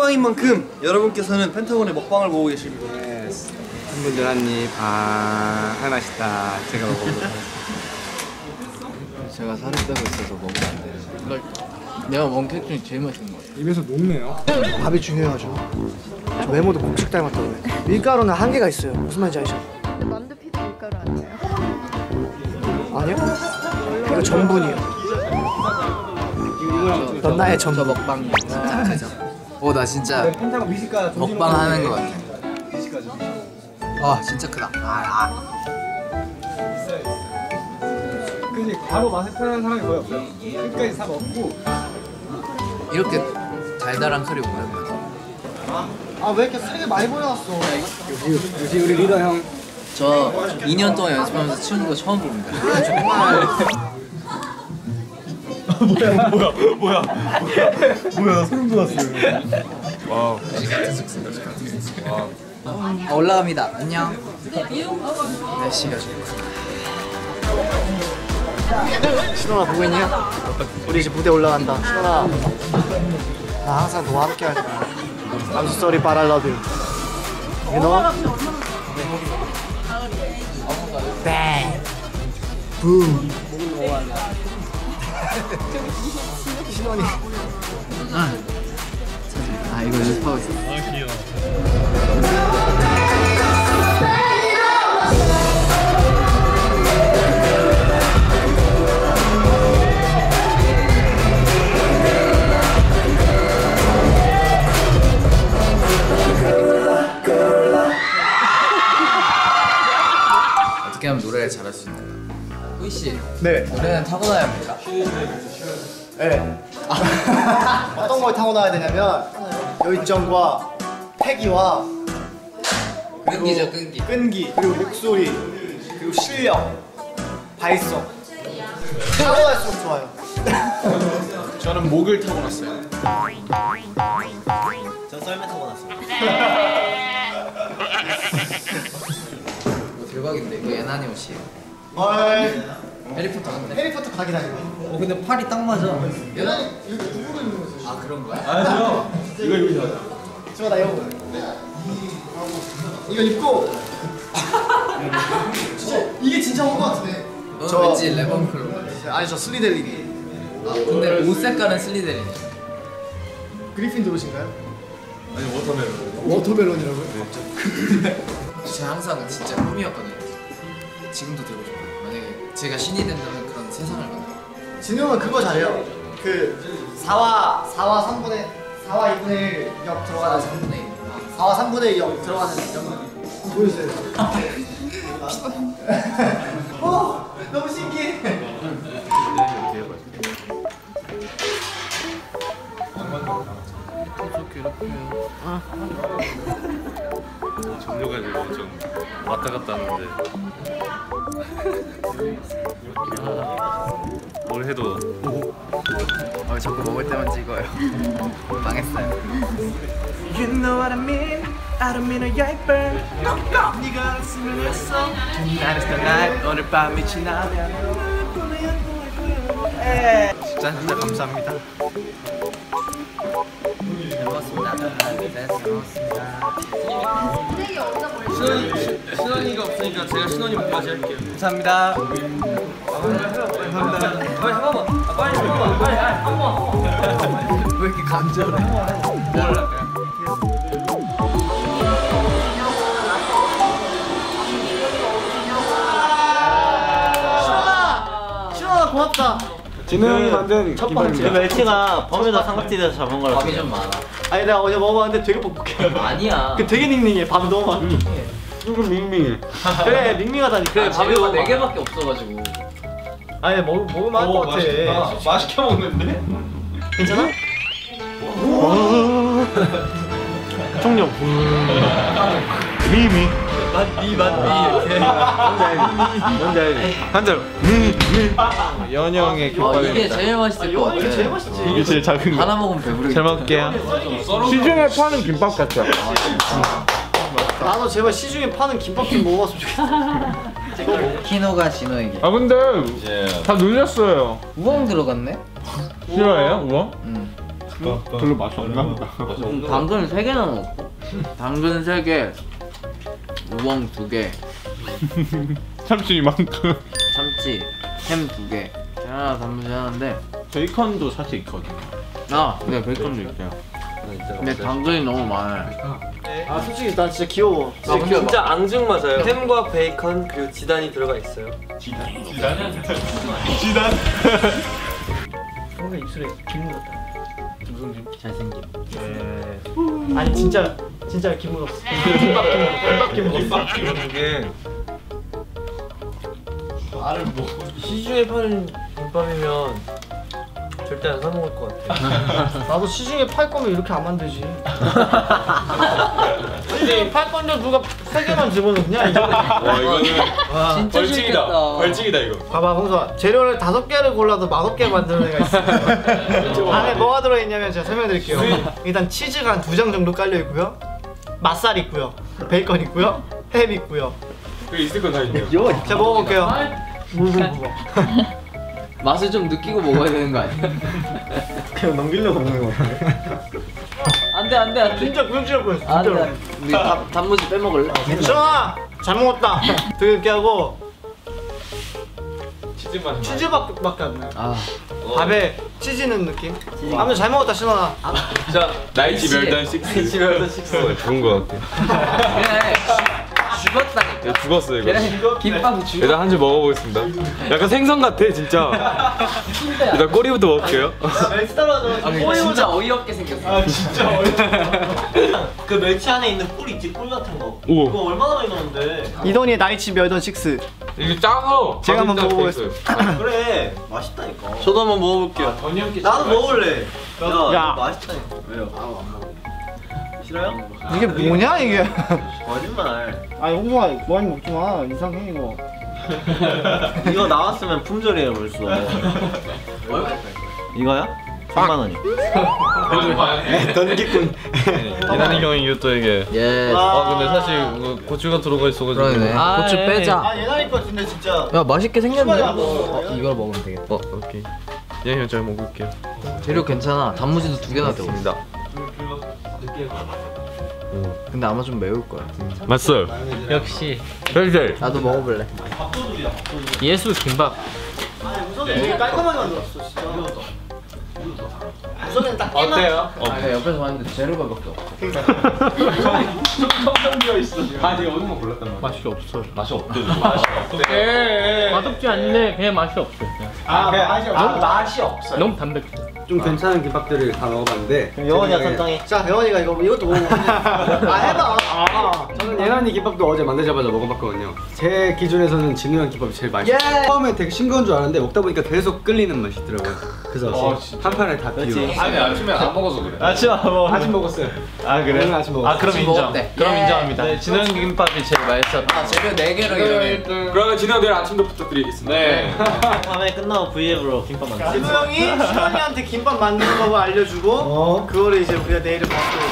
먹방인 만큼 여러분께서는 펜타곤의 먹방을 보고 계십니다. 팬분들 한입. 아, 맛있다. 제가 먹어보도록 하겠습니다. 제가 살을 빼고 있어서 먹으면 안 돼요. 내가 먹은 케이크 중에 제일 맛있는 것 같아요. 입에서 녹네요. 밥이 중요하죠. 저 외모도 공책 닮았다고 해. 밀가루는 한계가 있어요. 무슨 말인지 아시죠? 만두 피도 밀가루 아니에요? 아니요? 이거 전분이에요. 넌 나의 전분. 먹방 진짜 크죠? 나 진짜 펜타곤 미식가 먹방 하는 것 같아. 와 진짜 크다. 근데 바로 맛을 표현하는 사람이 거의 없어요. 끝까지 다 먹고. 이렇게 달달한 크림 오랜만이야. 아, 왜 이렇게 세게 많이 보여놨어? 역시 우리 리더 형. 저 2년 동안 연습하면서 추는 거 처음 봅니다. 정말. 뭐야 나 소름 돋았어요. 와우. 올라갑니다. 안녕. 날씨가 좋고. 신원아 보고 있냐? 우리 이제 무대 올라간다. 신원아, 나 항상 너와 함께 할 거야. I'm sorry, but I love you. You know? Bang. Boom. 신원이. 이거 연습하고 있어. 귀여워. 어떻게 하면 노래를 잘할 수 있나요? 후이 씨. 네. 노래는 타고나야 합니까? 네. 어떤 걸 타고나야 되냐면 열정과 패기와 끈기죠, 끈기. 끈기, 그리고 목소리, 그리고 실력, 발성. 타고날수록 좋아요. 저는 목을 타고났어요. 전 썰매 타고 났어요. 대박인데 이거 예나니 옷이에요. 헐. 해리포터 같네. 해리포터 각이 다니고. 근데 팔이 딱 맞아. 얘는 이렇게 누구로 입는 거지? 아 그런 거야? 아니요. 이거 입으셔. 좋아, 나 이거. 이거 입고. 이게 진짜 온 거 같은데. 너 왠지 레몬클로. 아니, 저 슬리데리. 근데 옷 색깔은 슬리데린. 그리핀도르신가요? 아니 워터멜론. 워터멜론이라고요? 제가 항상 진짜 꿈이었거든요. 지금도 되고 싶어요. 만약에 제가 신이 된다면 그런 세상을 만들어. 진우 형은 그거 잘해요. 그 4와 3분의 4와 2분의 1 역 들어가는 3분의 1. 4와 3분의 1 역 들어가는 역 보여주세요. 너무 신기해. 졸려가지고 좀 왔다 갔다 하는데 뭘 해도 자꾸 먹을 때만 찍어요. 망했어요. You know what I mean? I don't mean a yaper. 네가 했으면 했어. Tonight is the night. 오늘 밤이 지나면 진짜 감사합니다. 잘 먹었습니다. 네, 잘 먹었습니다. 신원이가 없으니까 제가 신원이 목까지 할게요. 감사합니다. 빨리 한 번만. 빨리 한 번만. 빨리 한 번만. 왜 이렇게 감정을 해? 뭘 할까요? 신원아 고맙다. 진우 형이 만든 첫 번째 멸치가 버뮤다 삼각지대에서 잡은 거라서. 밥이 좀 많아. 아니, 내가 어제 먹어봤는데 되게 뻑뻑해. 아니야. 그 되게 닝닝해. 밥이 너무 많아. 조금 밍밍해. 그래, 밍밍하다니. 그래, 밥이 너무 네 많아. 개밖에 없어가지고. 아니, 먹으면 할 것 같아. 맛있게 먹는데? 괜찮아? 총력. 미미. 맛비 이렇게. 뭔지 알지? 한 잔. 연영의 이게 김밥입니다. 제일 맛있을 것 같아. 이게 제일 맛있지. 이게 제일 작은 거. 하나 먹으면 배부르겠다. 잘 먹을게요. 시중에 파는 김밥 같죠? 나도 제발 시중에 파는 김밥 좀 먹어봤으면 좋겠어. 키노가 진호에게. 아 근데 다 눌렸어요. 우엉 들어갔네? 싫어해요? 우엉? 응. 별로 맛이 없나 보다. 당근 3개나 넣었고 당근 3개 우엉 2개 참치 이만큼. 참치 햄 2개 하나 단무지 하나인데 베이컨도 사실 있거든요. 네 베이컨도 있어요. 근데 당근이 너무 많아요. 아 솔직히 난 진짜 귀여워. 진짜 앙증 맞아요. 햄과 베이컨 그리고 지단이 들어가 있어요. 지단? 뭔가 입술에 김 묻었다. 무슨 잘생김. 아니 진짜 김 묻었어. 김밥 김 묻었어. 이게 시중에 파는 김밥이면 절대 안 사 먹을 것 같아. 나도 시중에 팔 거면 이렇게 안 만들지. 시중에 팔 건데 누가 3개만 집어넣냐 이거. 와 이거는 진짜 벌칙이다. 싫겠다. 벌칙이다 이거. 봐봐 홍수아, 재료를 5개를 골라도 50개 만드는 애가 있어. 안에 뭐가 들어있냐면 제가 설명드릴게요. 일단 치즈가 한 2장 정도 깔려있고요, 맛살 있고요, 베이컨 있고요, 햄 있고요. 여기 있을 건 다 있네요. 자 먹어볼게요. 맛을 좀 느끼고 먹어야 되는 거 아니야? 그냥 넘기려고 먹는 거 같아. 안돼 진짜 구역질할 뻔했어 진짜로. 안돼. 우리 단무지 빼먹을래? 괜찮아, 잘 먹었다. 되게 이렇게 하고 치즈 맛. 치즈밖에 안 나요. 아 밥에 치즈 넣은 느낌. 아무튼 잘 먹었다 신원아. 자 나이치 멸던 6. 나이치 멸던 6. 죽은 거 같아. 그래 죽었다니까. 죽었어 이거. 김밥이 죽었어. 일단 한 줄 먹어보겠습니다. 약간 생선 같아 진짜. 일단 꼬리부터 먹을게요. 멸치 떨어져. 진짜 어이없게 생겼어. 그 멸치 안에 있는 꿀 있지, 꿀 같은 거. 오. 그거 얼마나 많이 넣었는데? 이돈이 나이치 멸던 6. 이게 짜서. 제가 한번 먹어보겠습니다. 그래, 맛있다니까. 저도 한번 먹어볼게요. 나도 먹을래. 야. 맛있다니까. 왜요? 아, 안 먹어. 싫어요? 이게 뭐냐 이게? 거짓말. 아니 홍수아 많이 먹지 마. 이상해 이거. 이거 나왔으면 품절이에요 벌써. 이거야? 3만 원이. 던기꾼. 이난이 형이 이것도에게. 예. 근데 사실 고추가 들어가 있어가지고. 그러네. 고추 빼자. 아 예나리 거 같은데 진짜. 야 맛있게 생겼네. 안 먹어. 이걸 먹으면 되겠다. 오케이. 예, 형 잘 먹을게요. 재료 괜찮아. 단무지도 2개나 되고 있어. 근데 아마 좀 매울 거야. 맛있어요. 역시. 벨젤. 나도 먹어볼래. 예수 김밥. 우선은 되게 깔끔하게 만들었어 진짜. 우선은 딱 깨만. 어때요? 아 옆에서 봤는데 재료가 밖에 없어. 아니 어느 거 골랐단 말이야? 맛이 없어. 맛이 없대. 맛없지 않네. 그냥 맛이 없어. 맛이 없어. 너무 담백해. 좀 괜찮은 김밥들을 다 먹어봤는데 영원이가 선정해. 자 영원이가 이것도 먹어. 아 해봐. 저는 예란이 김밥도 어제 만들자마자 먹어봤거든요. 제 기준에서는 진우 형 김밥이 제일 맛있어요. 처음에 되게 싱거운 줄 알았는데 먹다 보니까 계속 끌리는 맛이 있더라고요. 그래서 한 판을 다 비워. 아니 아침에 안 먹어서 그래. 아침 안 먹어. 아침 먹었어요. 아 그래? 오늘 아침 먹었어요. 그럼 인정. 먹었대. 그럼 예. 인정합니다. 네, 진원 김밥이 제일 맛있었다. 재료 4개로 이러네. 그러면 진우 형 내일 아침도 부탁드리겠습니다. 네. 다음에 끝나고 브이앱으로 김밥 만들어. 진우 형이 신원이한테 김밥 만드는 법을 알려주고 그거를 이제 우리가 내일을 받고.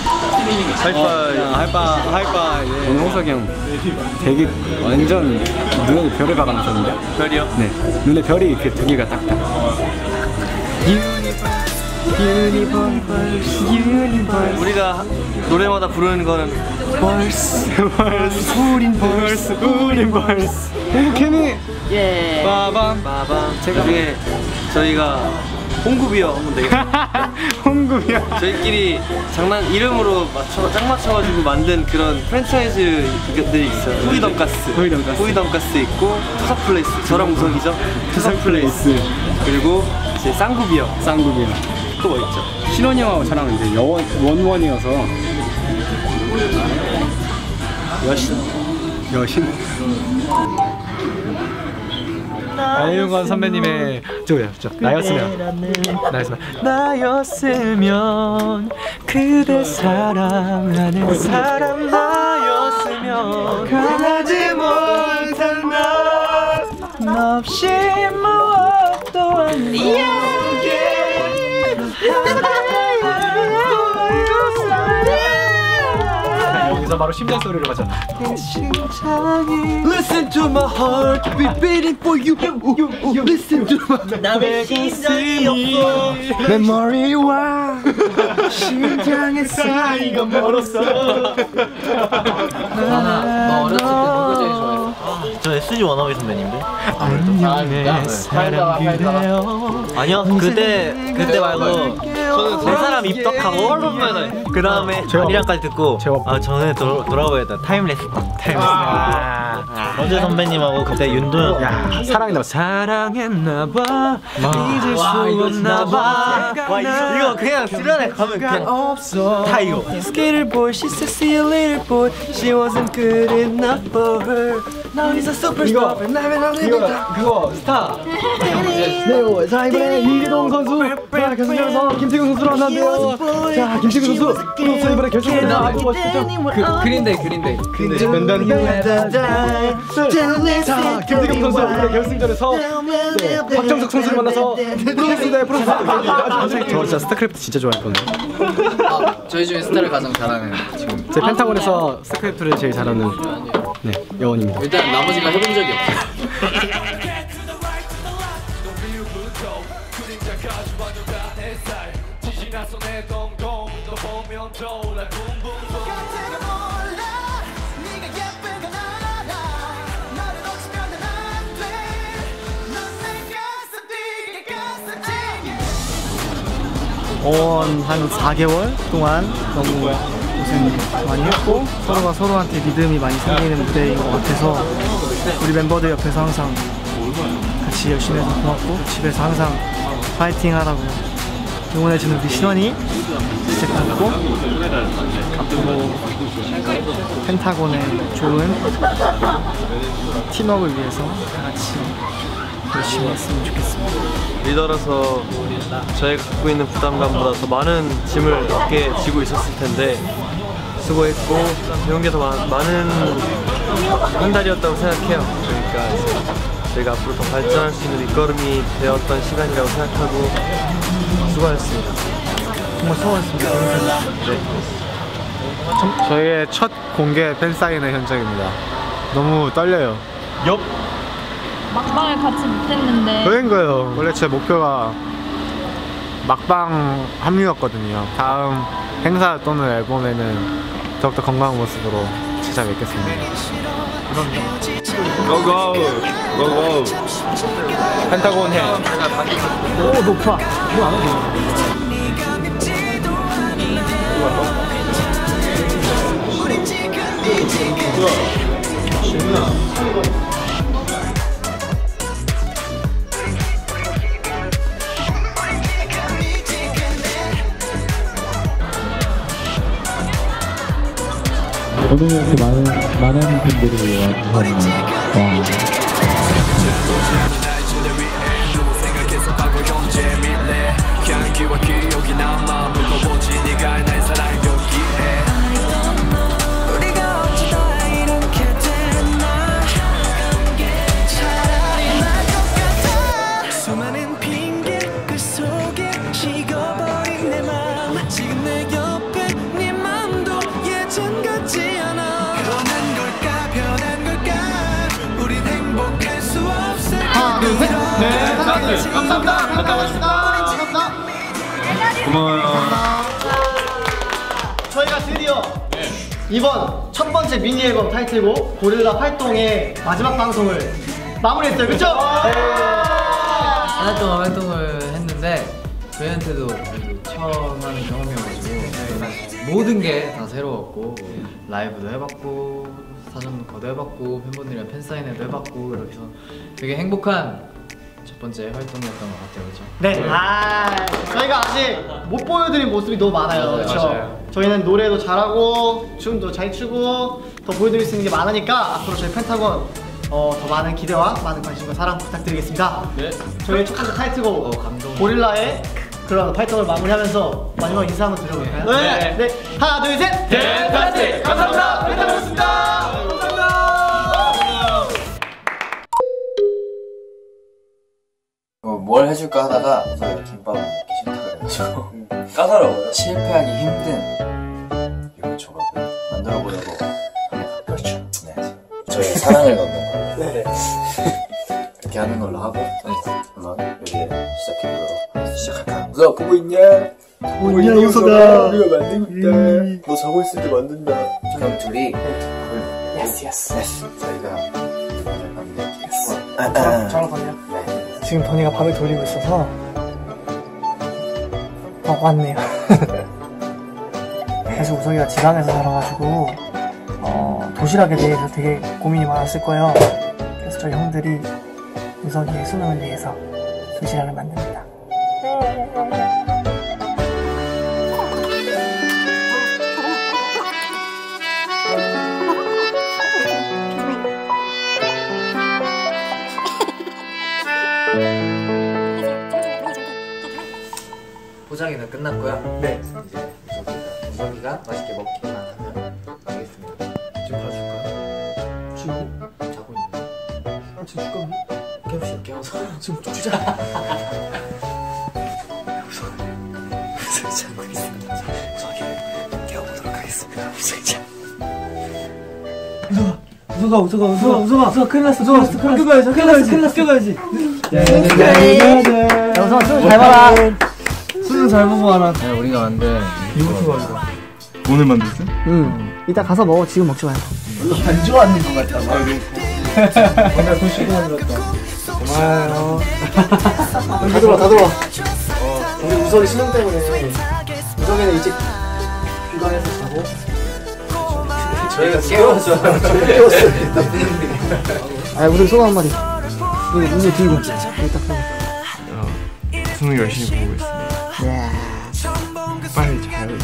하이파 오늘 홍석이 형 되게 완전 눈에 별을 박아놓으셨는데? 별이요? 네, 눈에 별이 이렇게 2개가 딱딱. 우리가 노래마다 부르는 거는 우린 벌스 행복해미 예. 빠밤 나중에 저희가 홍구비요 한번 되겠다. 홍구야. 저희끼리 장난 이름으로 짝 맞춰가지고 만든 그런 프랜차이즈들이 있어요. 후이 돈가스 있고 투석플레이스, 저랑 우석이죠. 투석플레이스, 그리고 이제 쌍구비요. 또 뭐 있죠? 신원이 형하고 저랑 이제 원원이어서 여신 안윤건 선배님의 나였으면 그대 사랑하는 사람 나였으면 강하지 못한 나 없이 무엇도 안 여기서 맞아, 바로 심장 소리를 맞아. Listen to my heart, be beating for you. Listen to my 남의 심장이 없어. 내 머리와 심장의 사이가 멀었어. 너 어렸을 때 누구 제일 좋아했어? 저 SG 워너비 선배님들. 아니요, 그때 말고 내 사람 입덕하고 그 다음에 아리랑까지 듣고 저는 돌아보겠다. 타임레스. 러제 선배님하고 그때 윤도현. 야, 사랑했나봐. 잊을 수 없나봐. 이거 그냥 수련회 가면 그냥 없어. 다 이거. Skater boy, she's a see you later boy. She wasn't good enough for her. Now he's a superstar. 그거 스타. 네, 자 이번에 이기동 선수, 자 결승전에서 김태균 선수로 만났는데요. 자 김태균 선수 이번에 결승전에서 아주 멋있죠. 그린데이. 자 김태균 선수 이번에 결승전에서 박정석 선수를 만나서 프로듀스 대 프로듀스. 저 진짜 스타크래프트 진짜 좋아했거든요. 저희 중에 스타를 가장 잘하는 지금. 제 펜타곤에서 스타크래프트를 제일 잘하는 여원입니다. 일단 나머지가 해본 적이 없어요. 한 4개월 동안 너무 고생 많이 했고 서로가 서로한테 믿음이 많이 생기는 무대인 것 같아서 우리 멤버들 옆에서 항상 같이 열심히 해서 고맙고 집에서 항상 파이팅 하라고 응원해주는 우리 신원이 진짜 고맙고 앞으로 펜타곤의 좋은 팀워크를 위해서 다 같이 열심히 했으면 좋겠습니다. 리더라서 저희가 갖고 있는 부담감보다 더 많은 짐을 어깨에 지고 있었을 텐데 수고했고 배운 게 더 많은 한 달이었다고 생각해요. 그러니까 이제 저희가 앞으로 더 발전할 수 있는 밑거름이 되었던 시간이라고 생각하고 수고하셨습니다. 정말 수고하셨습니다. 네. 저희의 첫 공개 팬사인회 현장입니다. 너무 떨려요. 막방을 같이 못했는데 그런 거예요. 원래 제 목표가 막방 합류였거든요. 다음 행사 또는 앨범에는 더욱더 건강한 모습으로 찾아뵙겠습니다. 고고! 고고! 펜타곤 해. 오 높아. 이거 안 하지? 오늘 이렇게 많은 분들이 와주셨네요. 수많은 핑계 그 속에 식어버린 내 맘 지금 내 옆에 네 맘도 예전 같지 않아 변한 걸까 우린 행복할 수 없을 하나 둘 셋. 네 감사합니다. 갔다 오겠습니다. 감사합니다. 고마워요. 저희가 드디어 이번 첫 번째 미니 앨범 타이틀곡 고릴라 활동의 마지막 방송을 마무리했어요. 그쵸? 한 달 동안 활동을 했는데 저희한테도 처음 하는 경험이어가지고 모든 게 다 새로웠고 라이브도 해봤고 사전 녹화도 해봤고 팬분들이랑 팬사인회도 해봤고 이렇게 해서 되게 행복한 첫 번째 활동이었던 것 같아요. 그렇죠? 네. 저희가 아직 못 보여드린 모습이 너무 많아요. 그렇죠? 맞아요. 저희는 노래도 잘하고 춤도 잘 추고 더 보여드릴 수 있는 게 많으니까 앞으로 저희 펜타곤 더 많은 기대와 많은 관심과 사랑 부탁드리겠습니다. 네. 저희 첫 번째 타이틀곡 고릴라의 그런 활동을 마무리하면서 마지막 인사 한번 드려볼까요? 네. 네. 하나 둘 셋. 펜타스틱 감사합니다. 펜타곤이었습니다. 감사합니다. 뭘 해줄까 하다가 저희 김밥을 먹기 싫다 그래가지고 까다로워요. 실패하기 힘든 이거 조각을 만들어 보려고 저희 사랑을 걷는 거. 네. 이렇게 하는 걸로 하고 한번 여기에 시작해보도록 시작할까? 우석아 보고 있냐? 보고 있냐 우석아? 우리가 만들고 있다. 너 자고 있을 때 만든다. 그럼 둘이 예스 저희가 저랑 건요? 네. 지금 더니가 밤을 돌리고 있어서 왔네요. 그래서 우석이가 지방에서 살아가지고 도시락에 대해서 되게 고민이 많았을 거예요. 그래서 저희 형들이 우석이의 수능을 위해서 도시락을 만듭니다. 포장이 다 끝났고요. 네. 이제 우석이가 맛있게 먹기만 하면 되겠습니다. 좀 봐줄까요? 지금 자고 있는데. 지금 줄 겁니다. 깨워서 지금 주자. 우석이 자고 있습니다. 우석이를 깨워보도록 하겠습니다. 우석아 큰일 났어. 학교 가야지. 우석아 수능 잘 봐라. 수능 잘 보고 와라. 네, 우리가 만든 이거부터 오늘 만들었어? 응. 이따 가서 먹어. 지금 먹지 말고. 안 좋아하는 것 같다. 오늘 도시락 만들었다. 고마워요. 다 들어와. 우리 우석이 수능 때문에 우석이는 일찍 휴가해서 자고 저희가 깨워서 아 우석이 소감 한마디. 이거 문제 들고 여기 딱 수능 열심히 보고 있습니다. 빨리 자요.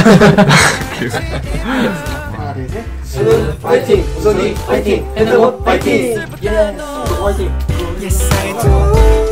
하나 둘 셋. 수능 파이팅. 우석이 파이팅. 핸드원 파이팅. 예. 파이팅. Yes I do.